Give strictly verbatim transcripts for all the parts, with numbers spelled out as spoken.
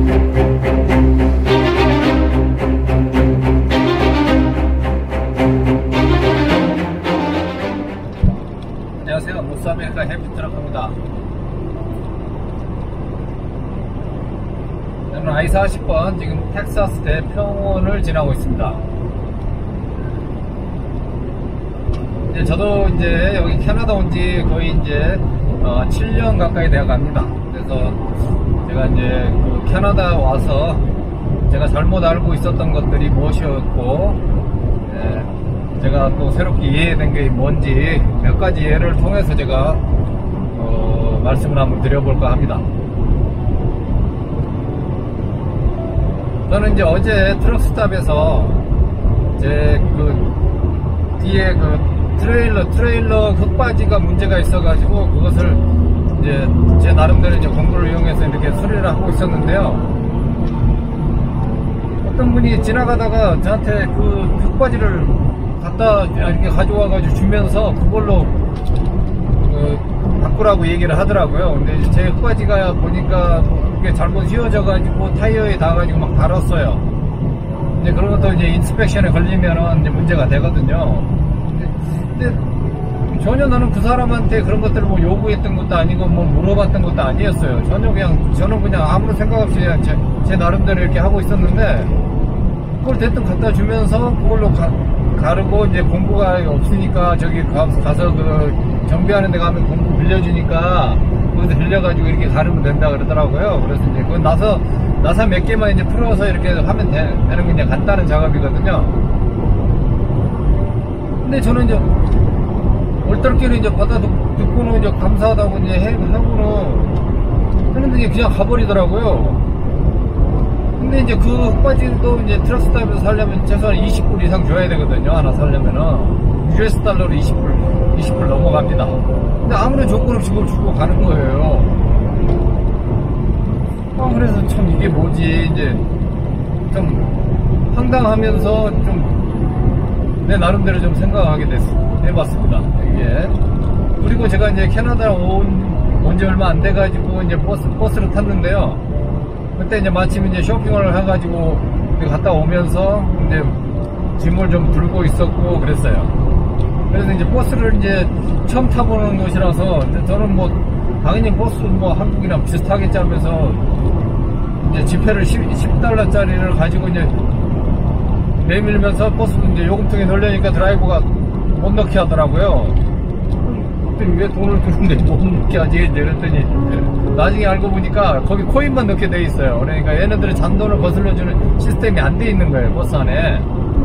안녕하세요. 노스아메리카 헤비트럭입니다. 저는 아이 사십 번 지금 텍사스 대평원을 지나고 있습니다. 이제 저도 이제 여기 캐나다 온 지 거의 이제 어, 칠 년 가까이 되어 갑니다. 그래서 제가 이제 그 캐나다 와서 제가 잘못 알고 있었던 것들이 무엇이었고, 예, 제가 또 새롭게 이해된 게 뭔지 몇 가지 예를 통해서 제가 어, 말씀을 한번 드려볼까 합니다. 저는 이제 어제 트럭스탑에서 제 그 뒤에 그 트레일러 트레일러 흙바지가 문제가 있어가지고 그것을 이제 제 나름대로 이제 공부를 이용해서 이렇게 수리를 하고 있었는데요. 어떤 분이 지나가다가 저한테 그 흙바지를 갖다 이렇게 가져와가지고 주면서 그걸로 그 바꾸라고 얘기를 하더라고요. 근데 이제 제 흙바지가 보니까 이게 잘못 휘어져가지고 타이어에 닿아가지고 막 달았어요. 이제 그런 것도 이제 인스펙션에 걸리면은 이제 문제가 되거든요. 근데, 근데 전혀 나는 그 사람한테 그런 것들을 뭐 요구했던 것도 아니고 뭐 물어봤던 것도 아니었어요. 전혀 그냥 저는 그냥 아무런 생각 없이 그냥 제, 제 나름대로 이렇게 하고 있었는데 그걸 대뜸 갖다 주면서 그걸로 가, 가르고 이제 공구가 없으니까 저기 가, 가서 그 정비하는 데 가면 공구 빌려주니까 거기서 빌려가지고 이렇게 가르면 된다 그러더라고요. 그래서 이제 그건 나서 나사 몇 개만 이제 풀어서 이렇게 하면 되, 되는 그냥 간단한 작업이거든요. 근데 저는 이제 얼떨결에 이제 받아 듣고는 이제 감사하다고 이제 해, 하고는 했는데 이제 그냥 가버리더라고요. 근데 이제 그 흙바지도 이제 트럭스탑에서 살려면 최소한 이십 불 이상 줘야 되거든요. 하나 살려면은 유에스 달러로 이십 불 이십 불 넘어갑니다. 근데 아무런 조건 없이 그걸 주고 가는 거예요. 아, 그래서 참 이게 뭐지 이제 좀 황당하면서 좀 내 나름대로 좀 생각하게 됐, 해봤습니다. 이게 그리고 제가 이제 캐나다 온, 온 지 얼마 안 돼가지고 이제 버스 버스를 탔는데요. 그때 이제 마침 이제 쇼핑을 해가지고 갔다 오면서 이제 짐을 좀 들고 있었고 그랬어요. 그래서 이제 버스를 이제 처음 타보는 곳이라서 저는 뭐 당연히 버스 뭐 한국이랑 비슷하겠지 하면서 이제 지폐를 십 달러짜리를 가지고 이제 내밀면서 버스 이제 요금통에 넣으려니까 드라이버가 못 넣게 하더라고요. 그랬더니 왜 돈을 주는데 못 넣게 하지? 이랬더니 나중에 알고 보니까 거기 코인만 넣게 돼 있어요. 그러니까 얘네들은 잔돈을 거슬러주는 시스템이 안 돼 있는 거예요, 버스 안에.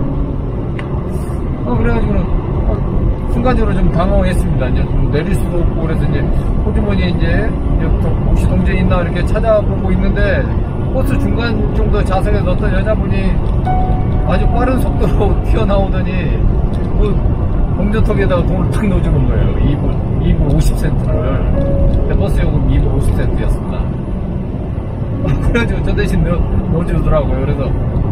어, 그래가지고는 어, 순간적으로 좀 당황했습니다. 이제 좀 내릴 수도 없고 그래서 이제 호주머니에 이제 혹시 동전 있나 이렇게 찾아보고 있는데 버스 중간 정도 좌석에서 어떤 여자분이 아주 빠른 속도로 튀어나오더니 그 동전통에다가 돈을 탁 넣어주는 거예요. 이 불, 이 불 오십 센트를. 근데 버스 요금 이 불 오십 센트였습니다. 그래가지고 저 대신 넣, 넣어주더라고요. 그래서,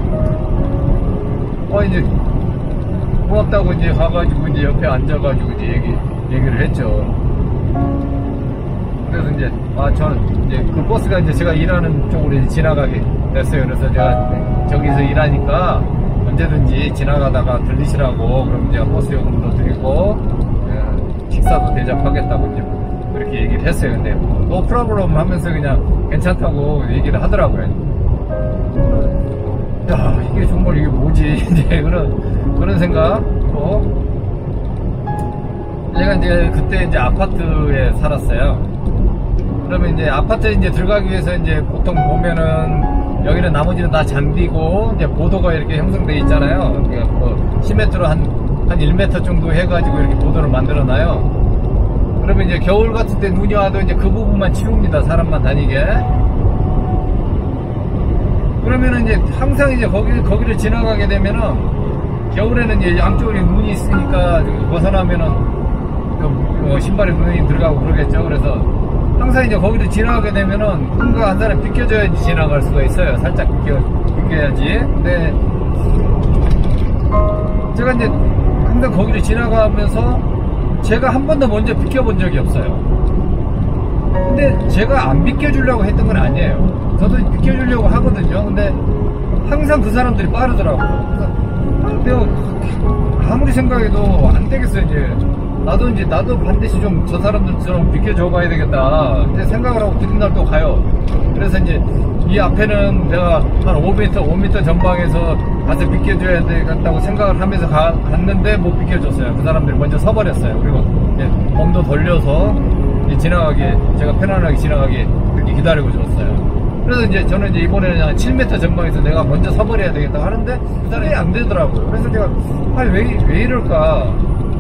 어, 이제, 고맙다고 이제 가가지고 이제 옆에 앉아가지고 이제 얘기, 얘기를 했죠. 그래서 이제, 아, 저는 이제 그 버스가 이제 제가 일하는 쪽으로 이제 지나가게 됐어요. 그래서 제가 저기서 일하니까 언제든지 지나가다가 들리시라고 그럼 제가 버스 요금도 드리고 예, 식사도 대접하겠다고 이제 그렇게 얘기를 했어요. 근데 뭐, 노 프로블럼 하면서 그냥 괜찮다고 얘기를 하더라고요. 야, 이게 정말 이게 뭐지? 이제 그런 그런 생각. 또 제가 이제 그때 이제 아파트에 살았어요. 그러면 이제 아파트에 이제 들어가기 위해서 이제 보통 보면은 여기는 나머지는 다 잔디고 이제 보도가 이렇게 형성되어 있잖아요. 그러니까 뭐 십 미터로 한, 한 일 미터 정도 해가지고 이렇게 보도를 만들어 놔요. 그러면 이제 겨울 같은 때 눈이 와도 이제 그 부분만 치웁니다. 사람만 다니게. 그러면은 이제 항상 이제 거기, 거기를 지나가게 되면은 겨울에는 이제 양쪽에 눈이 있으니까 벗어나면은 그 어, 신발에 눈이 들어가고 그러겠죠. 그래서 항상 이제 거기를 지나가게 되면은 누군가 한 사람 비껴줘야지 지나갈 수가 있어요. 살짝 비껴, 비껴야지. 근데 제가 이제 항상 거기를 지나가면서 제가 한 번도 먼저 비껴본 적이 없어요. 근데 제가 안 비껴주려고 했던 건 아니에요. 저도 비켜주려고 하고 근데 항상 그 사람들이 빠르더라고요. 그래서 내가 아무리 생각해도 안 되겠어요. 이제 나도 이제 나도 반드시 좀 저 사람들처럼 비켜줘 봐야 되겠다. 이제 생각을 하고 그뒷날 또 가요. 그래서 이제 이 앞에는 내가 한 오 미터, 오 미터 전방에서 가서 비켜줘야 되겠다고 생각을 하면서 가, 갔는데 못 비켜줬어요. 그 사람들이 먼저 서버렸어요. 그리고 이제 몸도 돌려서 이제 지나가게, 제가 편안하게 지나가게 그렇게 기다리고 줬어요. 그래서 이제 저는 이제 이번에는 한 칠 미터 전방에서 내가 먼저 서버려야 되겠다고 하는데 그 사람이 안 되더라고요. 그래서 제가 아니 왜, 왜 이럴까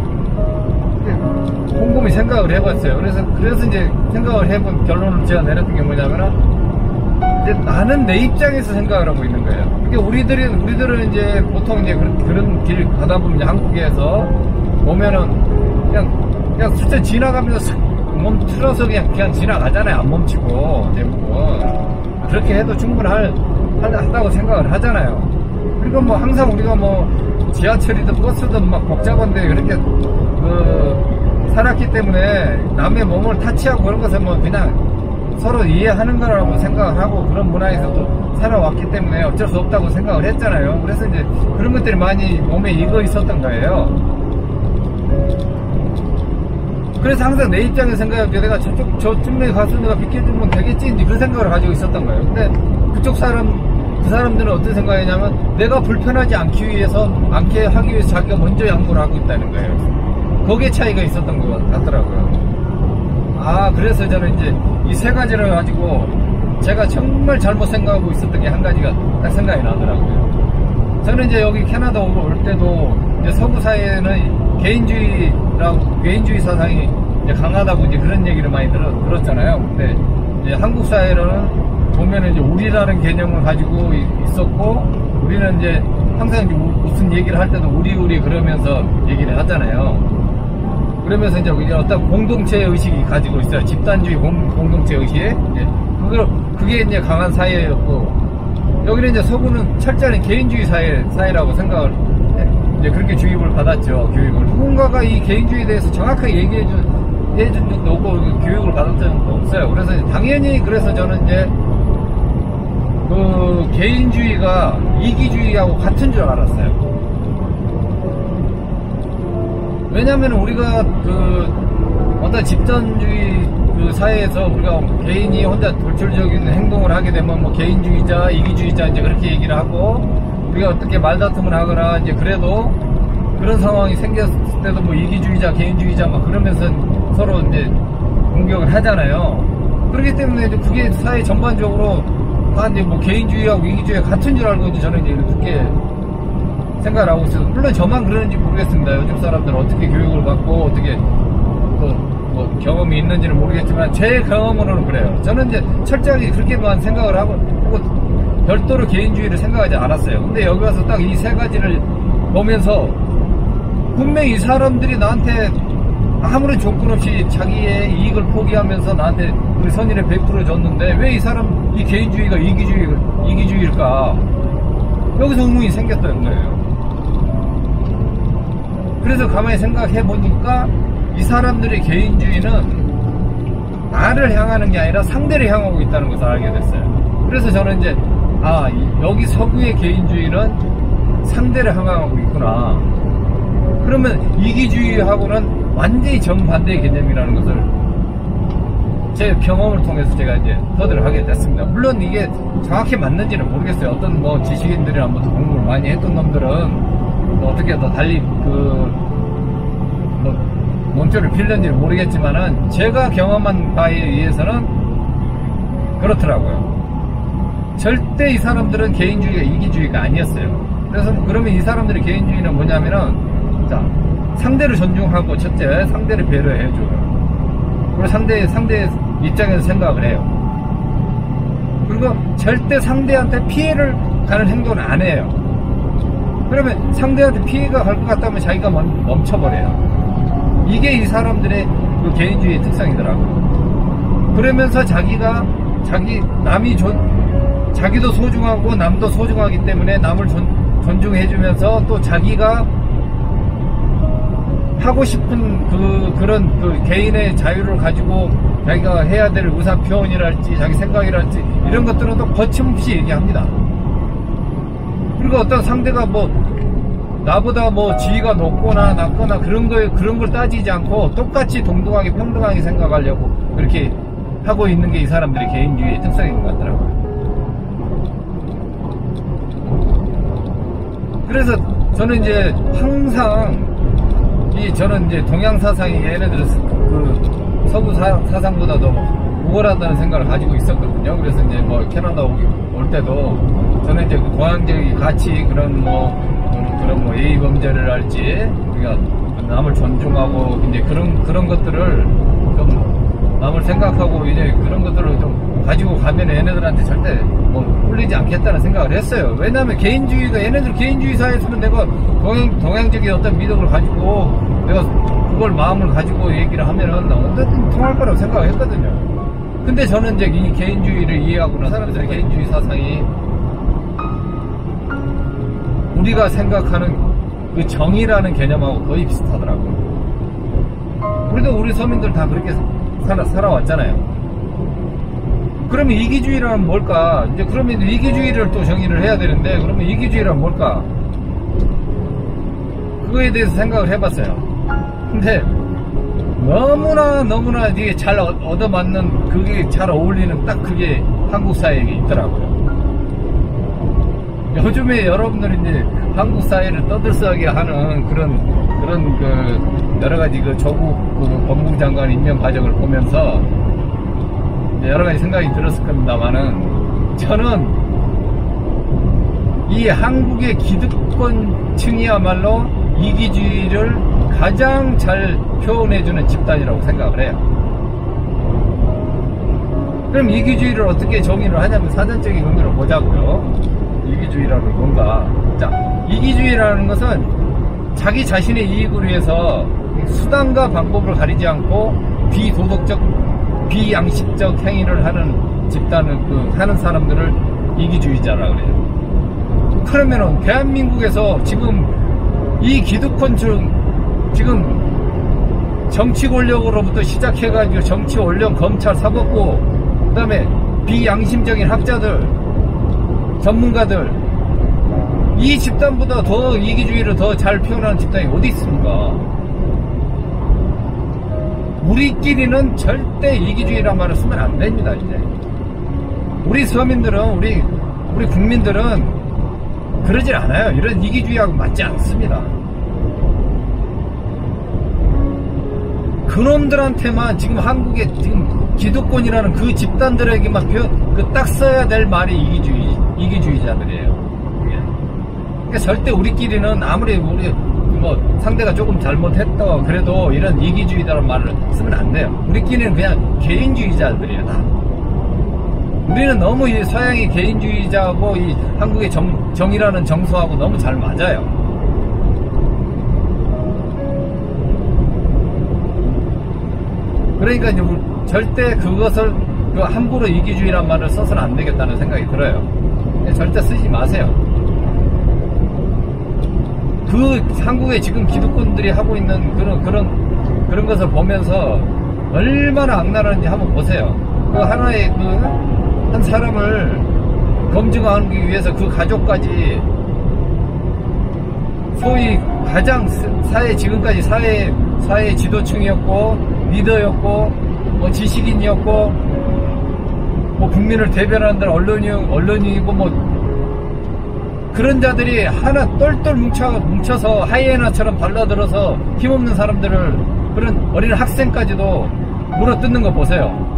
곰곰이 생각을 해봤어요. 그래서 그래서 이제 생각을 해본 결론을 제가 내렸던 게 뭐냐면은 이제 나는 내 입장에서 생각을 하고 있는 거예요. 그러니까 우리들은 우리들은 이제 보통 이제 그런, 그런 길 가다 보면 이제 한국에서 보면은 그냥 그냥 스쳐 지나가면서 멈춰서 그냥 그냥 지나가잖아요. 안 멈추고 대부분 그렇게 해도 충분할 한다고 생각을 하잖아요. 그리고 뭐 항상 우리가 뭐 지하철이든 버스든 막 복잡한데 그렇게 그 살았기 때문에 남의 몸을 타치하고 그런 것은 뭐 그냥 서로 이해하는 거라고 생각을 하고 그런 문화에서 또 살아왔기 때문에 어쩔 수 없다고 생각을 했잖아요. 그래서 이제 그런 것들이 많이 몸에 익어 있었던 거예요. 그래서 항상 내 입장에서 생각할 때 내가 저쪽 저쯤에 가서 내가 비켜주면 되겠지 이제 그런 생각을 가지고 있었던 거예요. 근데 그쪽 사람 그 사람들은 어떤 생각이냐면 내가 불편하지 않기 위해서 않게 하기 위해서 자기가 먼저 양보를 하고 있다는 거예요. 거기에 차이가 있었던 것 같더라고요. 아 그래서 저는 이제 이 세 가지를 가지고 제가 정말 잘못 생각하고 있었던 게 한 가지가 딱 생각이 나더라고요. 저는 이제 여기 캐나다 올 때도 이제 서구 사회에는 개인주의라고 개인주의 사상이 이제 강하다고 이제 그런 얘기를 많이 들었, 들었잖아요. 근데 이제 한국 사회는 보면은 이제 우리라는 개념을 가지고 있었고 우리는 이제 항상 이제 무슨 얘기를 할 때도 우리 우리 그러면서 얘기를 하잖아요. 그러면서 이제 어떤 공동체 의식이 가지고 있어요. 집단주의 공, 공동체 의식. 예. 그걸 그게 이제 강한 사회였고 여기는 이제 서구는 철저한 개인주의 사회 사회라고 생각을 이제 그렇게 주입을 받았죠. 교육을 누군가가 이 개인주의에 대해서 정확하게 얘기해 준 해준 적도 없고 교육을 받은 적도 없어요. 그래서 당연히 그래서 저는 이제 그 개인주의가 이기주의하고 같은 줄 알았어요. 왜냐하면 우리가 그 어떤 집단주의 그 사회에서 우리가 개인이 혼자 돌출적인 행동을 하게 되면 뭐 개인주의자, 이기주의자 이제 그렇게 얘기를 하고 우리가 어떻게 말다툼을 하거나 이제 그래도 그런 상황이 생겼을 때도 뭐 이기주의자, 개인주의자 막 그러면서 서로 이제 공격을 하잖아요. 그렇기 때문에 이제 그게 사회 전반적으로 다 이제 뭐 개인주의하고 이기주의가 같은 줄 알고 이제 저는 이제 그렇게 생각을 하고 있어요. 물론 저만 그러는지 모르겠습니다. 요즘 사람들은 어떻게 교육을 받고 어떻게 또 뭐 경험이 있는지는 모르겠지만 제 경험으로는 그래요. 저는 이제 철저하게 그렇게만 생각을 하고 하고 별도로 개인주의를 생각하지 않았어요. 근데 여기 와서 딱 이 세 가지를 보면서 분명히 이 사람들이 나한테 아무런 조건 없이 자기의 이익을 포기하면서 나한테 우리 선의를 베풀어 줬는데 왜 이 사람 이 개인주의가 이기주의, 이기주의일까? 여기서 의문이 생겼다는 거예요. 그래서 가만히 생각해 보니까 이 사람들의 개인주의는 나를 향하는 게 아니라 상대를 향하고 있다는 것을 알게 됐어요. 그래서 저는 이제 아 여기 서구의 개인주의는 상대를 향하고 있구나. 그러면 이기주의하고는 완전히 정반대의 개념이라는 것을 제 경험을 통해서 제가 이제 터득을 하게 됐습니다. 물론 이게 정확히 맞는지는 모르겠어요. 어떤 뭐 지식인들이나 뭐 공부를 많이 했던 놈들은 뭐 어떻게 더 달리 그 뭐 논조를 빌는지는 모르겠지만은 제가 경험한 바에 의해서는 그렇더라고요. 절대 이 사람들은 개인주의가 이기주의가 아니었어요. 그래서 그러면 이 사람들의 개인주의는 뭐냐면은 자 상대를 존중하고 첫째 상대를 배려해줘요. 그리고 상대 상대 입장에서 생각을 해요. 그리고 절대 상대한테 피해를 가는 행동은 안 해요. 그러면 상대한테 피해가 갈 것 같다면 자기가 멈춰버려요. 이게 이 사람들의 그 개인주의의 특성이더라고요. 그러면서 자기가 자기 남이 존 자기도 소중하고 남도 소중하기 때문에 남을 존, 존중해주면서 또 자기가 하고 싶은 그 그런 그 개인의 자유를 가지고 자기가 해야 될 의사 표현이랄지 자기 생각이랄지 이런 것들은 또 거침없이 얘기합니다. 그리고 어떤 상대가 뭐 나보다 뭐 지위가 높거나 낮거나 그런 걸 그런 걸 따지지 않고 똑같이 동등하게 평등하게 생각하려고 그렇게 하고 있는 게 이 사람들의 개인주의의 특성인 것 같더라고요. 그래서 저는 이제 항상 이 저는 이제 동양 사상이 얘네들 그 서구 사, 사상보다 더 우월하다는 생각을 가지고 있었거든요. 그래서 이제 뭐 캐나다 오기, 올 때도 저는 이제 그 동양적인 가치 그런 뭐 그런 뭐 예의 범죄를 할지 그러니까 남을 존중하고 이제 그런 그런 것들을 좀 남을 생각하고 이제 그런 것들을 좀 가지고 가면 얘네들한테 절대 뭐 홀리지 않겠다는 생각을 했어요. 왜냐하면 개인주의가 얘네들 개인주의 사회에서는 내가 동양, 동양적인 어떤 미덕을 가지고 내가 그걸 마음을 가지고 얘기를 하면은 어쨌든 통할 거라고 생각을 했거든요. 근데 저는 이제 이 개인주의를 이해하고 나서 사람들의 개인주의 사상이 우리가 생각하는 그 정의라는 개념하고 거의 비슷하더라고요. 우리도 우리 서민들 다 그렇게 살아, 살아왔잖아요. 그러면 이기주의라는 뭘까? 이제 그러면 이기주의를 또 정의를 해야 되는데, 그러면 이기주의란 뭘까? 그거에 대해서 생각을 해봤어요. 근데 너무나 너무나 이게 잘 얻어맞는, 그게 잘 어울리는 딱 그게 한국 사회에 있더라고요. 요즘에 여러분들이 이제 한국 사회를 떠들썩하게 하는 그런 그런 그 여러 가지 그 조국 그 법무부 장관 임명 과정을 보면서 여러 가지 생각이 들었을 겁니다만은, 저는 이 한국의 기득권층이야말로 이기주의를 가장 잘 표현해주는 집단이라고 생각을 해요. 그럼 이기주의를 어떻게 정의를 하냐면 사전적인 의미로 보자고요. 이기주의라는 뭔가, 자, 이기주의라는 것은 자기 자신의 이익을 위해서 수단과 방법을 가리지 않고 비도덕적, 비양식적 행위를 하는 집단을 그 하는 사람들을 이기주의자라 그래요. 그러면은 대한민국에서 지금 이 기득권층, 지금 정치 권력으로부터 시작해가지고 정치 권력, 검찰, 사법부, 그 다음에 비양심적인 학자들, 전문가들, 이 집단보다 더 이기주의를 더 잘 표현하는 집단이 어디 있습니까? 우리끼리는 절대 이기주의란 말을 쓰면 안 됩니다. 이제 우리 서민들은, 우리 우리 국민들은 그러질 않아요. 이런 이기주의하고 맞지 않습니다. 그놈들한테만, 지금 한국의 지금 기득권이라는 그 집단들에게만 표현, 그 딱 써야 될 말이 이기주의, 이기주의자들이에요. 그러니까 절대 우리끼리는 아무리 우리 뭐 상대가 조금 잘못했다 그래도 이런 이기주의다라는 말을 쓰면 안 돼요. 우리끼리는 그냥 개인주의자들이에요, 다. 우리는 너무 이 서양의 개인주의자하고 이 한국의 정, 정의라는 정서하고 너무 잘 맞아요. 그러니까 이제 절대 그것을 그 함부로 이기주의란 말을 써서는 안 되겠다는 생각이 들어요. 절대 쓰지 마세요. 그 한국의 지금 기득권들이 하고 있는 그런 그런 그런 것을 보면서 얼마나 악랄한지 한번 보세요. 그 하나의 그 한 사람을 검증하기 위해서 그 가족까지 소위 가장 사회, 지금까지 사회 사회 지도층이었고 리더였고 뭐 지식인이었고 뭐 국민을 대변하는 언론이 언론이고 뭐 그런 자들이 하나 똘똘 뭉쳐, 뭉쳐서 하이에나처럼 달라들어서 힘없는 사람들을, 그런 어린 학생까지도 물어뜯는 거 보세요.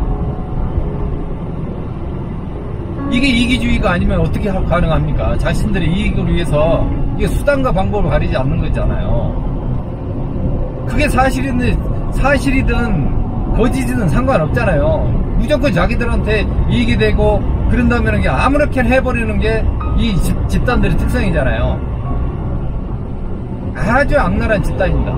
이게 이기주의가 아니면 어떻게 가능합니까? 자신들의 이익을 위해서 이게 수단과 방법을 가리지 않는 거잖아요. 그게 사실이든, 사실이든 거짓이든 상관없잖아요. 무조건 자기들한테 이익이 되고 그런다면 이게 아무렇게 해버리는 게 이 집단들의 특성이잖아요. 아주 악랄한 집단입니다.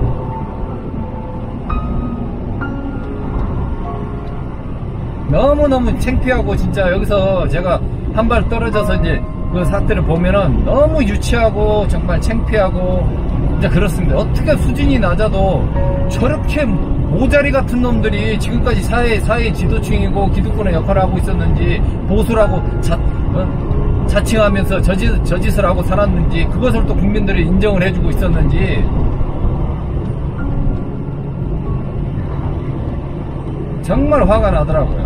너무너무 창피하고, 진짜 여기서 제가 한 발 떨어져서 이제 그 사태를 보면은 너무 유치하고 정말 창피하고 진짜 그렇습니다. 어떻게 수준이 낮아도 저렇게 모자리 같은 놈들이 지금까지 사회, 사회 지도층이고 기득권의 역할을 하고 있었는지, 보수라고 자, 어? 자칭하면서 저짓, 저짓을 하고 살았는지, 그것을 또 국민들이 인정을 해주고 있었는지, 정말 화가 나더라고요.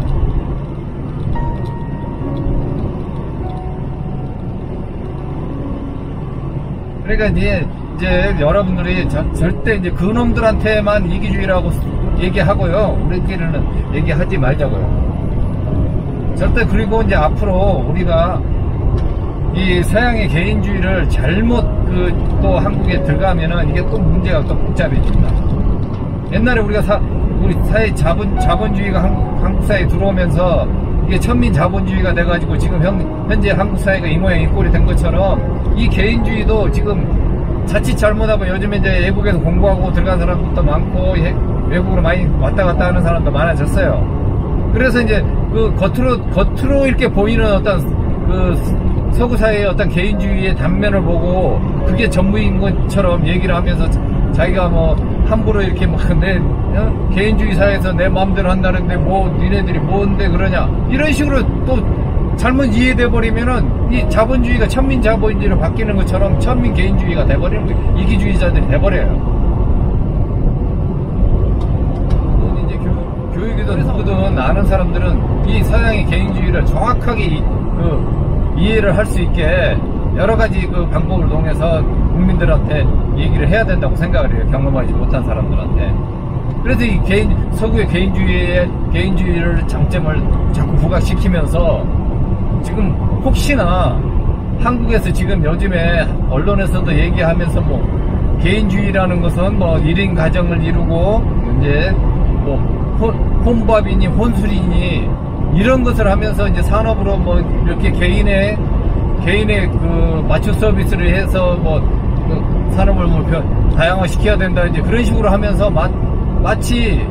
그러니까 이제, 이제 여러분들이 저, 절대 이제 그놈들한테만 이기주의라고 얘기하고요. 우리끼리는 얘기하지 말자고요. 절대. 그리고 이제 앞으로 우리가 이 서양의 개인주의를 잘못 그 또 한국에 들어가면은 이게 또 문제가 또 복잡해집니다. 옛날에 우리가 사, 우리 사회 자본, 자본주의가 한국, 한국 사회에 들어오면서 이게 천민 자본주의가 돼가지고 지금 현, 현재 한국 사회가 이 모양 이 꼴이 된 것처럼 이 개인주의도 지금 자칫 잘못하면 요즘에 이제 외국에서 공부하고 들어간 사람들도 많고 외국으로 많이 왔다 갔다 하는 사람도 많아졌어요. 그래서 이제 그 겉으로, 겉으로 이렇게 보이는 어떤 그 서구 사회의 어떤 개인주의의 단면을 보고 그게 전부인 것처럼 얘기를 하면서 자기가 뭐 함부로 이렇게 막 내 어? 개인주의 사회에서 내 마음대로 한다는데 뭐 니네들이 뭔데 그러냐 이런 식으로 또 잘못 이해돼 버리면은 이 자본주의가 천민 자본주의로 바뀌는 것처럼 천민 개인주의가 돼버리는 거예요. 이기주의자들이 돼버려요. 이제 교, 교육이든 누구든 아는 사람들은 이 서양의 개인주의를 정확하게 그 이해를 할 수 있게 여러 가지 그 방법을 통해서 국민들한테 얘기를 해야 된다고 생각을 해요. 경험하지 못한 사람들한테. 그래서 이 개인, 서구의 개인주의의, 개인주의를 장점을 자꾸 부각시키면서 지금 혹시나 한국에서 지금 요즘에 언론에서도 얘기하면서 뭐 개인주의라는 것은 뭐 일 인 가정을 이루고 이제 뭐 혼, 혼밥이니 혼술이니 이런 것을 하면서 이제 산업으로 뭐 이렇게 개인의 개인의 그 맞춤 서비스를 해서 뭐 그 산업을 뭐 다양화시켜야 된다 이제 그런 식으로 하면서 마, 마치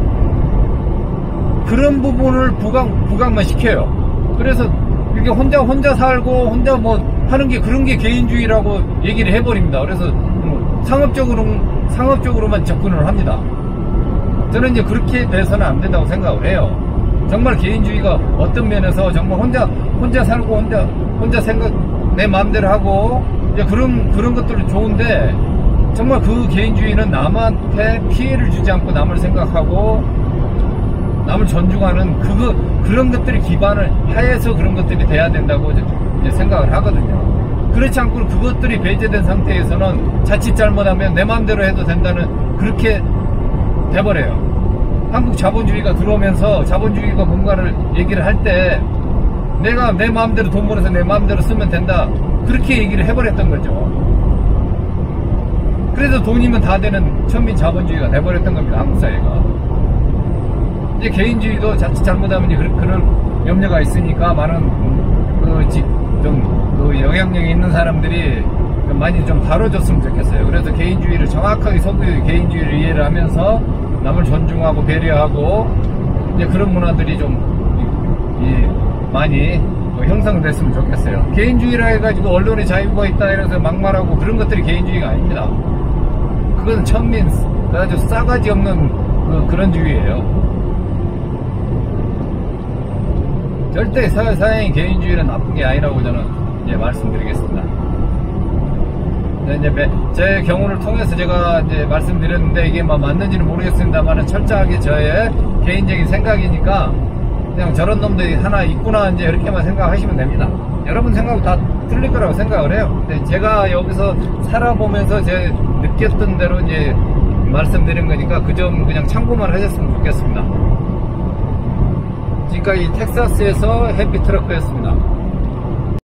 그런 부분을 부각 부각만 시켜요. 그래서 이렇게 혼자 혼자 살고 혼자 뭐 하는 게 그런 게 개인주의라고 얘기를 해버립니다. 그래서 상업적으로 상업적으로만 접근을 합니다. 저는 이제 그렇게 돼서는 안 된다고 생각을 해요. 정말 개인주의가 어떤 면에서 정말 혼자 혼자 살고 혼자 혼자 생각 내 마음대로 하고 이제 그런 그런 것들은 좋은데 정말 그 개인주의는 남한테 피해를 주지 않고 남을 생각하고 남을 존중하는 그거 그런 것들이 기반을 하에서 그런 것들이 돼야 된다고 이제 생각을 하거든요. 그렇지 않고 그것들이 배제된 상태에서는 자칫 잘못하면 내 마음대로 해도 된다는 그렇게 돼버려요. 한국 자본주의가 들어오면서 자본주의가 뭔가를 얘기를 할 때 내가 내 마음대로 돈 벌어서 내 마음대로 쓰면 된다 그렇게 얘기를 해버렸던 거죠. 그래서 돈이면 다 되는 천민 자본주의가 돼버렸던 겁니다. 한국 사회가. 이제 개인주의도 자칫 잘못하면 이제 그런 염려가 있으니까 많은 그 좀 그 영향력이 있는 사람들이 많이 좀 다뤄줬으면 좋겠어요. 그래서 개인주의를 정확하게 서구의 개인주의를 이해를 하면서 남을 존중하고 배려하고 이제 그런 문화들이 좀 이, 많이 형성됐으면 좋겠어요. 개인주의라 해가지고 언론에 자유가 있다 이래서 막말하고 그런 것들이 개인주의가 아닙니다. 그건 천민 아주 싸가지 없는 그, 그런 주의예요. 절대 사, 서양의 개인주의는 나쁜 게 아니라고 저는 이제 말씀드리겠습니다. 이제 제 경우를 통해서 제가 이제 말씀드렸는데 이게 뭐 맞는지는 모르겠습니다만 철저하게 저의 개인적인 생각이니까 그냥 저런 놈들이 하나 있구나 이제 이렇게만 생각하시면 됩니다. 여러분 생각 다 틀릴 거라고 생각을 해요. 근데 제가 여기서 살아보면서 제 느꼈던 대로 이제 말씀드린 거니까 그 점 그냥 참고만 하셨으면 좋겠습니다. 지금까지 텍사스에서 해피트럭크였습니다.